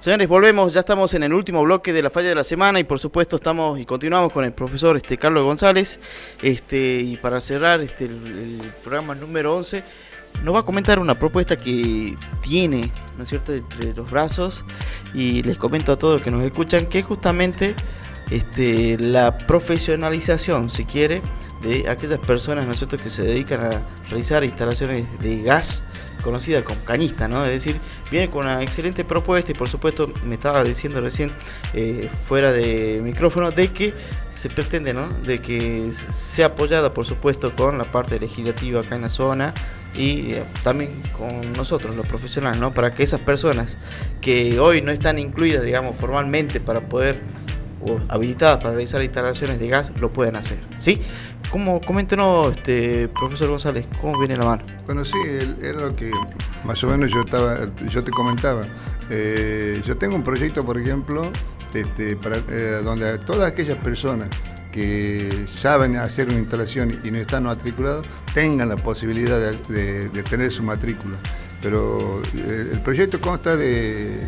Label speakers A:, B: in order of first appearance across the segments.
A: Señores, volvemos, ya estamos en el último bloque de la falla de la semana y por supuesto estamos y continuamos con el profesor Carlos González. Y para cerrar el programa número 11, nos va a comentar una propuesta que tiene, ¿no es cierto?, entre los brazos, y les comento a todos los que nos escuchan que justamente la profesionalización, si quiere, de aquellas personas, ¿no es cierto?, que se dedican a realizar instalaciones de gas, conocida como cañista, ¿no? Es decir, viene con una excelente propuesta y por supuesto me estaba diciendo recién fuera de micrófono de que se pretende, ¿no?, de que sea apoyada por supuesto con la parte legislativa acá en la zona y también con nosotros los profesionales, ¿no?, para que esas personas que hoy no están incluidas, digamos, formalmente para poder o habilitadas para realizar instalaciones de gas lo puedan hacer, ¿sí? Coméntenos, profesor González, ¿cómo viene la mano?
B: Bueno, sí, era lo que más o menos yo te comentaba. Yo tengo un proyecto, por ejemplo, donde todas aquellas personas que saben hacer una instalación y no están matriculados tengan la posibilidad de tener su matrícula. Pero el proyecto consta de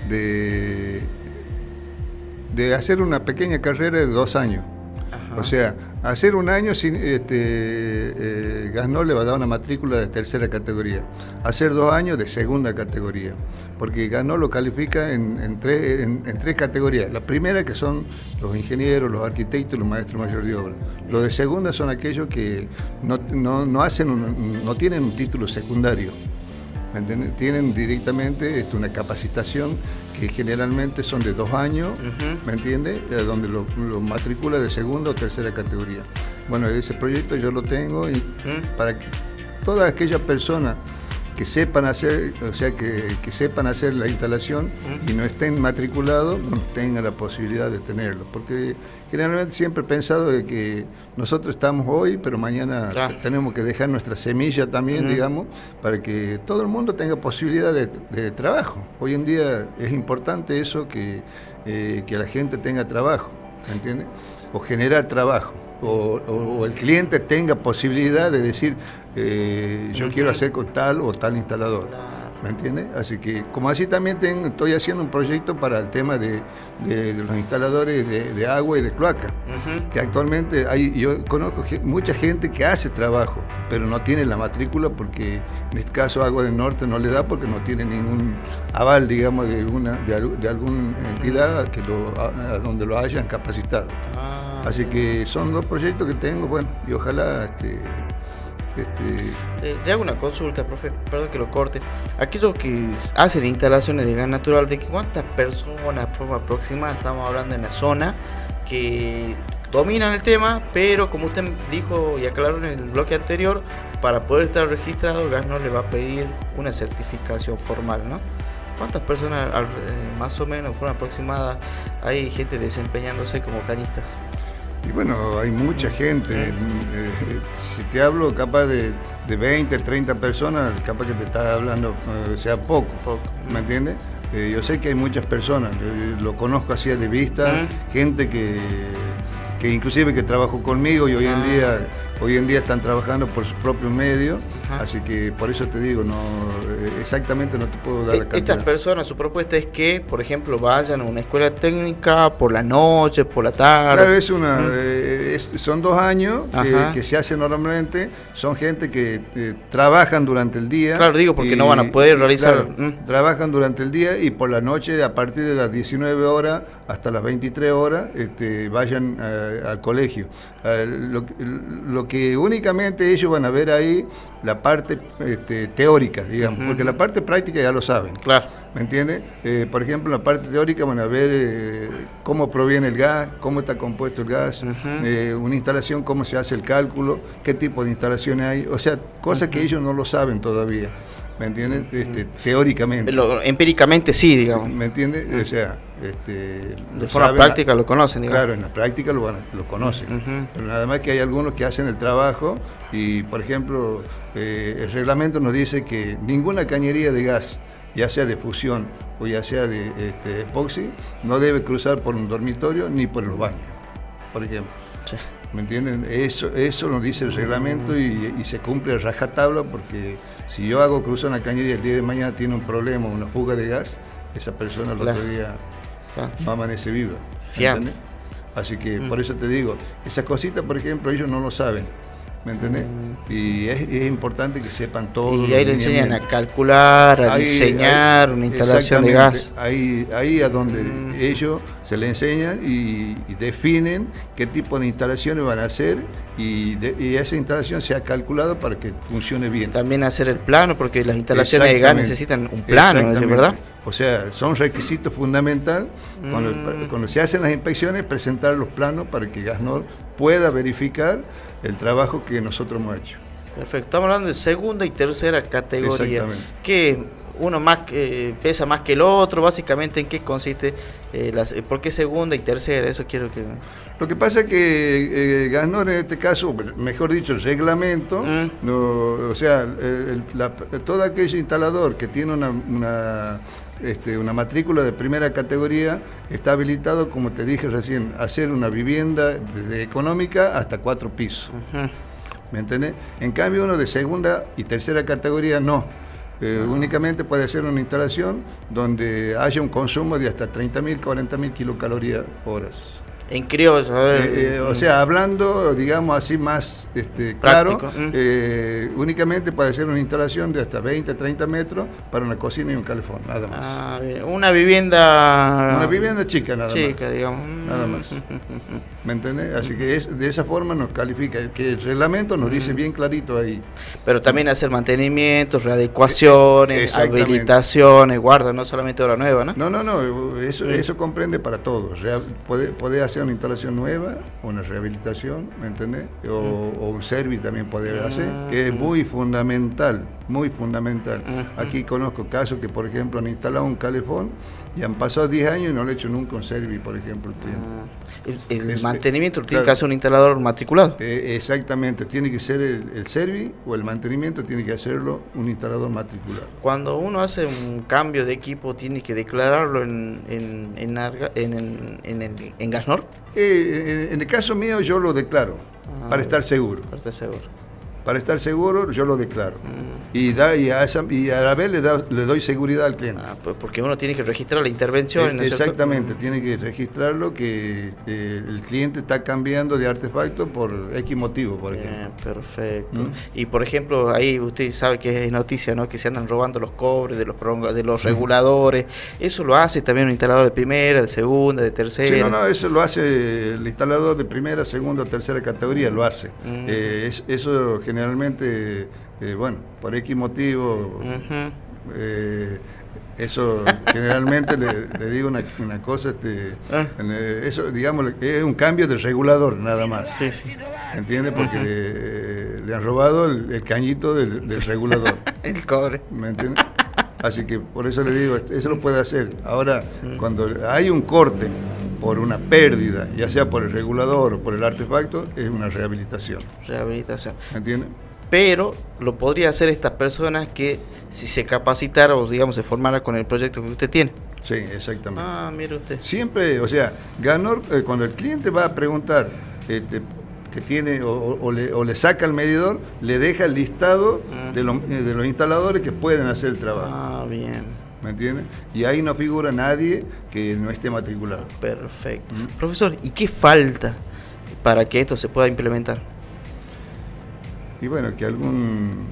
B: hacer una pequeña carrera de 2 años. Ajá. O sea, hacer un año sin Gasnol le va a dar una matrícula de tercera categoría. Hacer 2 años de segunda categoría. Porque Gasnol lo califica en 3 categorías. La primera, que son los ingenieros, los arquitectos y los maestros mayores de obra. Los de segunda son aquellos que no tienen un título secundario. ¿Me entiendes? Tienen directamente una capacitación que generalmente son de 2 años, ¿me entiendes? Donde lo matricula de segunda o tercera categoría. Bueno, ese proyecto yo lo tengo y para que todas aquellas personas que sepan hacer, o sea, que sepan hacer la instalación y no estén matriculados, tengan la posibilidad de tenerlo. Porque generalmente siempre he pensado de que nosotros estamos hoy, pero mañana tenemos que dejar nuestra semilla también, digamos, para que todo el mundo tenga posibilidad de trabajo. Hoy en día es importante eso, que la gente tenga trabajo, ¿me entiendes? O generar trabajo. O el cliente tenga posibilidad de decir, yo quiero hacer con tal o tal instalador, ¿me entiendes? Así que, como así también estoy haciendo un proyecto para el tema de los instaladores de agua y de cloaca, que actualmente yo conozco mucha gente que hace trabajo, pero no tiene la matrícula porque en este caso Agua del Norte no le da porque no tiene ningún aval, digamos, de alguna entidad a donde lo hayan capacitado. Así que son 2 proyectos que tengo, bueno, y ojalá
A: le hago una consulta, profe, perdón que lo corte. Aquellos que hacen instalaciones de gas natural, ¿de cuántas personas de forma aproximada estamos hablando en la zona que dominan el tema? Pero como usted dijo y aclaró en el bloque anterior, para poder estar registrado, Gasnol le va a pedir una certificación formal, ¿no? ¿Cuántas personas más o menos de forma aproximada hay gente desempeñándose como cañistas?
B: Y bueno, hay mucha gente. Si te hablo capaz de 20, 30 personas, capaz que te estás hablando, sea poco, ¿me entiendes? Yo sé que hay muchas personas, yo lo conozco así de vista, gente que inclusive que trabajó conmigo y hoy en día están trabajando por sus propios medios. Así que por eso te digo, exactamente no te puedo dar la cantidad.
A: Estas personas, su propuesta es que, por ejemplo, vayan a una escuela técnica por la noche, por la tarde.
B: Claro, son 2 años que se hacen normalmente, son gente que trabajan durante el día.
A: Claro, digo, porque no van a poder realizar.
B: Claro, trabajan durante el día y por la noche, a partir de las 19 horas hasta las 23 horas, vayan al colegio. Lo que únicamente ellos van a ver ahí, la parte teórica, digamos, porque la parte práctica ya lo saben.
A: Claro.
B: ¿Me entiendes? Por ejemplo, en la parte teórica van a ver cómo proviene el gas, cómo está compuesto el gas, una instalación, cómo se hace el cálculo, qué tipo de instalaciones hay, o sea, cosas que ellos no lo saben todavía. ¿Me entiendes? Teóricamente.
A: Empíricamente sí, digamos.
B: ¿Me entiendes? O sea,
A: de forma práctica lo conocen, digamos.
B: Claro, en la práctica lo conocen. Pero nada más que hay algunos que hacen el trabajo y, por ejemplo, el reglamento nos dice que ninguna cañería de gas, ya sea de fusión o ya sea de epoxi, no debe cruzar por un dormitorio ni por los baños, por ejemplo. Sí. ¿Me entienden? Eso nos dice el reglamento y se cumple a rajatabla, porque si yo hago cruzar una cañería y el día de mañana tiene un problema, una fuga de gas, esa persona el
A: Claro.
B: otro día
A: Claro.
B: no amanece viva.
A: Fiable.
B: ¿Entendés? Así que por eso te digo, esas cositas, por ejemplo, ellos no lo saben. ¿Me entendés? Y es importante que sepan todo.
A: Y ahí le enseñan a calcular, a diseñar una instalación de gas.
B: Ahí a donde ellos se le enseñan y definen qué tipo de instalaciones van a hacer y esa instalación sea calculada para que funcione bien.
A: También hacer el plano, porque las instalaciones de gas necesitan un plano, ¿verdad?
B: O sea, son requisitos fundamentales. Cuando se hacen las inspecciones, presentar los planos para que Gasnor pueda verificar el trabajo que nosotros hemos hecho.
A: Perfecto, estamos hablando de segunda y tercera categoría.
B: Exactamente.
A: Que uno más pesa más que el otro, básicamente en qué consiste, ¿por qué segunda y tercera? Eso quiero que...
B: Lo que pasa es que Gasnor en este caso, mejor dicho, el reglamento, o sea, todo aquel instalador que tiene una matrícula de primera categoría está habilitado, como te dije recién, a hacer una vivienda desde económica hasta 4 pisos. ¿Me entendés? En cambio, uno de segunda y tercera categoría no. Únicamente puede hacer una instalación donde haya un consumo de hasta 30.000, 40.000 kilocalorías horas.
A: En criollo, a ver.
B: O sea, hablando, digamos así, más claro, únicamente puede ser una instalación de hasta 20, 30 metros para una cocina y un calefón, nada más.
A: Bien. Una vivienda...
B: Una vivienda chica, nada más.
A: Chica, digamos.
B: Nada más. ¿Me entendés? Así que de esa forma nos califica, que el reglamento nos dice bien clarito ahí.
A: Pero también hacer mantenimientos, readecuaciones, habilitaciones, guarda, no solamente obra nueva, ¿no?
B: No, eso comprende para todo. Poder hacer una instalación nueva, una rehabilitación, ¿me entendés? O un service también poder hacer, que es muy fundamental, muy fundamental. Aquí conozco casos que, por ejemplo, han instalado un calefón y han pasado 10 años y no le he hecho nunca un service, por ejemplo.
A: El mantenimiento lo tiene que hacer un instalador matriculado.
B: Exactamente, tiene que ser el service o el mantenimiento tiene que hacerlo un instalador matriculado.
A: Cuando uno hace un cambio de equipo, ¿tiene que declararlo en Gasnor?
B: En el caso mío yo lo declaro, para estar seguro.
A: Para estar seguro.
B: Para estar seguro yo lo declaro. Y a la vez le doy seguridad al cliente.
A: Pues porque uno tiene que registrar la intervención.
B: Exactamente, tiene que registrarlo que el cliente está cambiando de artefacto por X motivo, por ejemplo.
A: Perfecto. Y por ejemplo, ahí usted sabe que es noticia, ¿no? Que se andan robando los cobres de los reguladores. ¿Eso lo hace también un instalador de primera, de segunda, de tercera?
B: Sí, no, eso lo hace el instalador de primera, segunda o tercera categoría, lo hace. Eso generalmente, bueno, por X motivo, eso generalmente le digo una cosa, eso digamos es un cambio de regulador nada más.
A: Sí.
B: ¿Entiendes? Porque le han robado el cañito del regulador.
A: El cobre.
B: ¿Me entiendes? Así que por eso le digo, eso lo puede hacer. Ahora, cuando hay un corte por una pérdida, ya sea por el regulador o por el artefacto, es una rehabilitación. ¿Me entiendes?
A: Pero lo podría hacer estas personas que si se capacitara o digamos se formara con el proyecto que usted tiene.
B: Sí, exactamente.
A: Mire usted. Siempre,
B: o sea, Gasnor, cuando el cliente va a preguntar que tiene o le saca el medidor, le deja el listado de los instaladores que pueden hacer el trabajo.
A: Bien.
B: ¿Me entiendes? Y ahí no figura nadie que no esté matriculado.
A: Perfecto. Profesor, ¿y qué falta para que esto se pueda implementar?
B: Y bueno, que algún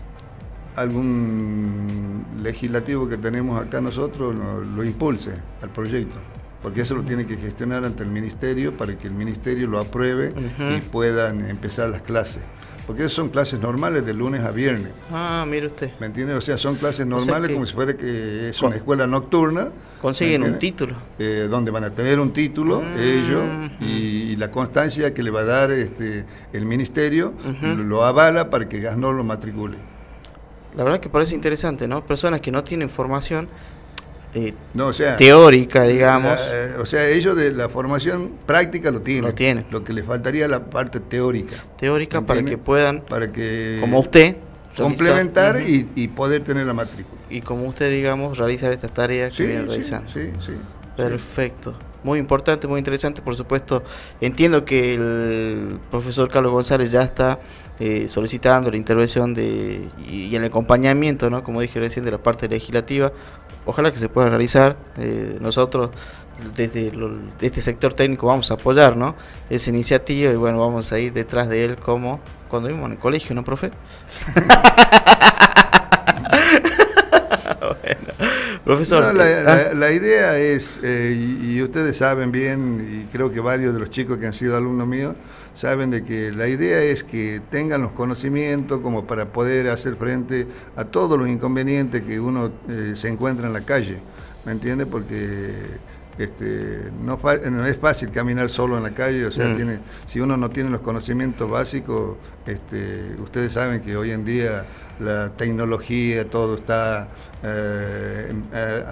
B: legislativo que tenemos acá nosotros lo impulse al proyecto, porque eso lo tiene que gestionar ante el ministerio para que el ministerio lo apruebe y puedan empezar las clases. Porque esas son clases normales de lunes a viernes.
A: Mire usted.
B: ¿Me entiende? O sea, son clases normales, como si fuera que es una escuela nocturna.
A: Consiguen un título.
B: Donde van a tener un título ellos y la constancia que le va a dar el ministerio lo avala para que Gasnor lo matricule.
A: La verdad que parece interesante, ¿no? Personas que no tienen formación
B: o sea,
A: teórica, digamos.
B: O sea, ellos de la formación práctica lo tienen.
A: Lo
B: que les faltaría es la parte teórica.
A: Teórica para que puedan, como
B: usted, complementar y poder tener la matrícula.
A: Y como usted, digamos, realizar estas tareas que vienen realizando.
B: Sí.
A: Perfecto. muy importante, muy interesante. Por supuesto, entiendo que el profesor Carlos González ya está solicitando la intervención y el acompañamiento, ¿no? Como dije recién, de la parte legislativa. Ojalá que se pueda realizar. Nosotros desde este sector técnico vamos a apoyar, ¿no?, esa iniciativa, y bueno, vamos a ir detrás de él como cuando vimos en el colegio, ¿no, profe? Bueno, profesor.
B: No, la idea es, y ustedes saben bien, y creo que varios de los chicos que han sido alumnos míos saben de que la idea es que tengan los conocimientos como para poder hacer frente a todos los inconvenientes que uno se encuentra en la calle, ¿me entiende? Porque no es fácil caminar solo en la calle, o sea, si uno no tiene los conocimientos básicos, ustedes saben que hoy en día la tecnología, todo está en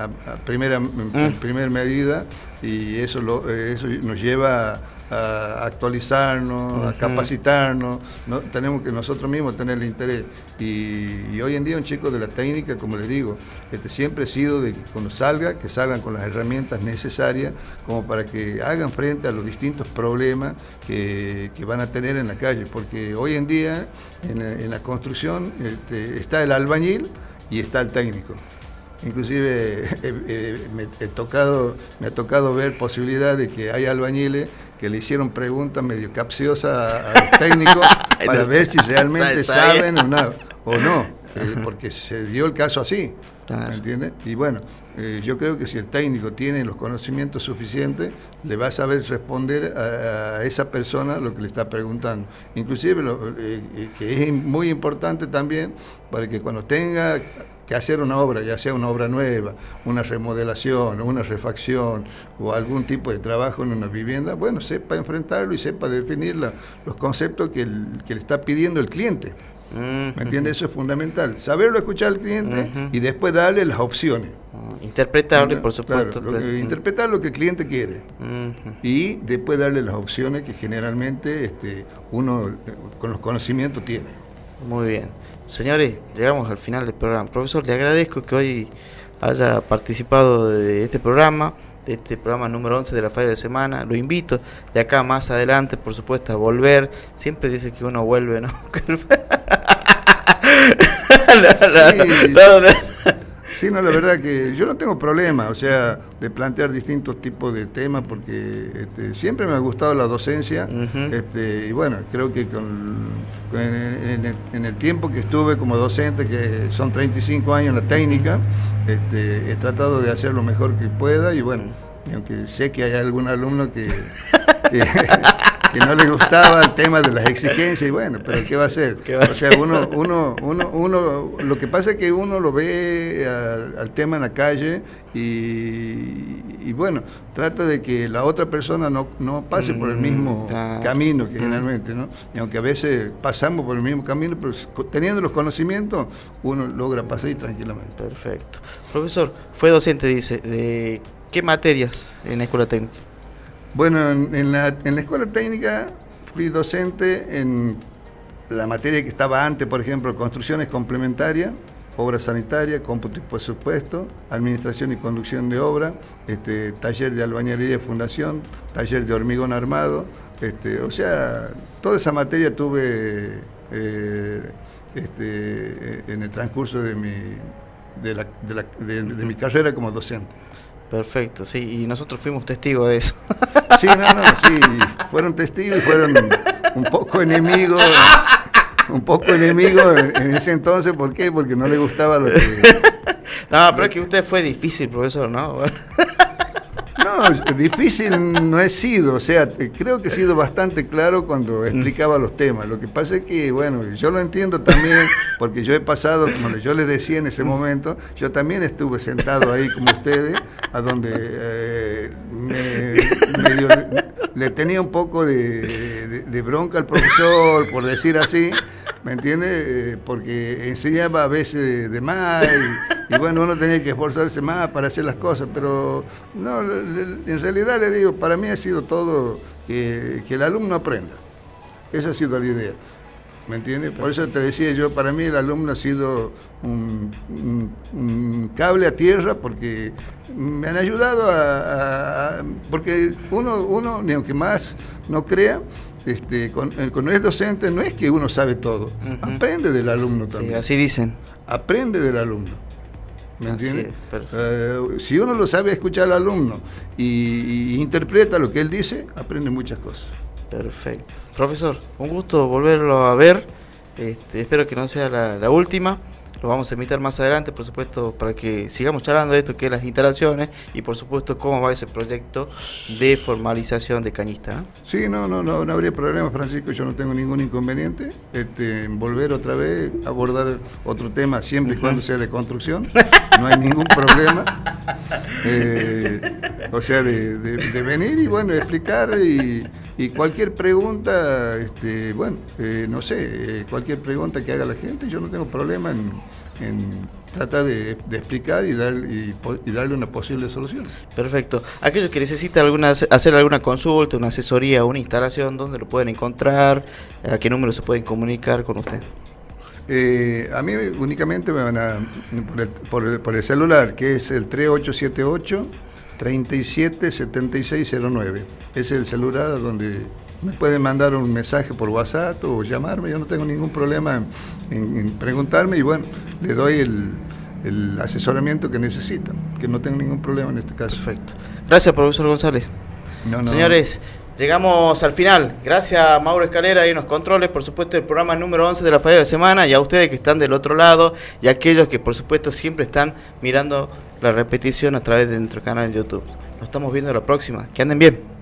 B: primera medida, y eso nos lleva a actualizarnos, a capacitarnos, ¿no? Tenemos que nosotros mismos tener el interés, y hoy en día un chico de la técnica, como les digo, siempre ha sido de que cuando que salgan con las herramientas necesarias como para que hagan frente a los distintos problemas que van a tener en la calle, porque hoy en día en la construcción está el albañil y está el técnico. Inclusive me ha tocado ver posibilidad de que hay albañiles que le hicieron preguntas medio capciosas a los técnicos para ver si realmente saben o no, porque se dio el caso así, ¿me entiendes? Y bueno, yo creo que si el técnico tiene los conocimientos suficientes, le va a saber responder a esa persona lo que le está preguntando. Inclusive, que es muy importante también, para que cuando tenga que hacer una obra, ya sea una obra nueva, una remodelación, una refacción o algún tipo de trabajo en una vivienda, bueno, sepa enfrentarlo y sepa definir los conceptos que le está pidiendo el cliente. ¿Me entiendes? Eso es fundamental. Saberlo escuchar al cliente y después darle las opciones.
A: Interpretarle, por supuesto.
B: Claro, interpretar lo que el cliente quiere. Y después darle las opciones que generalmente uno con los conocimientos tiene.
A: Muy bien. Señores, llegamos al final del programa. Profesor, le agradezco que hoy haya participado de este programa número 11 de la falla de semana. Lo invito de acá más adelante, por supuesto, a volver. Siempre dice que uno vuelve, ¿no?
B: Sí, no, la verdad que yo no tengo problema, o sea, de plantear distintos tipos de temas, porque siempre me ha gustado la docencia, y bueno, creo que en el tiempo que estuve como docente, que son 35 años en la técnica, he tratado de hacer lo mejor que pueda, y bueno, aunque sé que hay algún alumno que no le gustaba el tema de las exigencias, y bueno, pero ¿qué va a hacer? O sea, uno, lo que pasa es que uno lo ve al tema en la calle y bueno, trata de que la otra persona no pase por el mismo camino que generalmente, ¿no? Y aunque a veces pasamos por el mismo camino, pero teniendo los conocimientos, uno logra pasar tranquilamente.
A: Perfecto. Profesor, fue docente, dice, ¿de qué materias en la escuela técnica?
B: Bueno, en la escuela técnica fui docente en la materia que estaba antes, por ejemplo, construcciones complementarias, obra sanitaria, cómputo y presupuesto, administración y conducción de obra, taller de albañilería y fundación, taller de hormigón armado, o sea, toda esa materia tuve en el transcurso de mi carrera como docente.
A: Perfecto, sí, y nosotros fuimos testigos de eso.
B: Sí, fueron testigos y fueron un poco enemigos en ese entonces. ¿Por qué? Porque no le gustaba lo que...
A: No, pero es que usted fue difícil, profesor, ¿no?
B: No, difícil no he sido, o sea, creo que he sido bastante claro cuando explicaba los temas. Lo que pasa es que, bueno, yo lo entiendo también, porque yo he pasado, como yo les decía en ese momento, yo también estuve sentado ahí como ustedes, a donde le tenía un poco de bronca al profesor, por decir así, ¿me entiende? Porque enseñaba a veces de más y bueno, uno tenía que esforzarse más para hacer las cosas, pero no, en realidad le digo, para mí ha sido todo que el alumno aprenda. Esa ha sido la idea. ¿Me entiendes? Por eso te decía yo, para mí el alumno ha sido un cable a tierra, porque me han ayudado porque uno, ni aunque más no crea, cuando es docente no es que uno sabe todo, aprende del alumno también.
A: Sí, así dicen.
B: Aprende del alumno. ¿Me entiendes? Si uno lo sabe escuchar al alumno y interpreta lo que él dice, aprende muchas cosas.
A: Perfecto. Profesor, un gusto volverlo a ver. Espero que no sea la última. Lo vamos a invitar más adelante, por supuesto, para que sigamos charlando de esto, que es las instalaciones, y por supuesto cómo va ese proyecto de formalización de Cañista, ¿eh?
B: Sí, no habría problema, Francisco. Yo no tengo ningún inconveniente en volver otra vez a abordar otro tema, siempre y cuando sea de construcción. No hay ningún problema. O sea, de venir y bueno, explicar y cualquier pregunta, no sé, cualquier pregunta que haga la gente, yo no tengo problema en tratar de explicar y darle una posible solución. Perfecto.
A: Aquellos que necesitan hacer alguna consulta, una asesoría, una instalación, ¿dónde lo pueden encontrar? ¿A qué número se pueden comunicar con usted?
B: A mí únicamente me van por el celular, que es el 3878 377609. Es el celular donde me pueden mandar un mensaje por WhatsApp o llamarme. Yo no tengo ningún problema en preguntarme y bueno, le doy el asesoramiento que necesitan, que no tengo ningún problema en este caso.
A: Perfecto. Gracias, profesor González. Señores, llegamos al final. Gracias a Mauro Escalera y en los controles, por supuesto, el programa número 11 de la Falla de la Semana, y a ustedes que están del otro lado y a aquellos que, por supuesto, siempre están mirando la repetición a través de nuestro canal en YouTube. Nos estamos viendo la próxima. Que anden bien.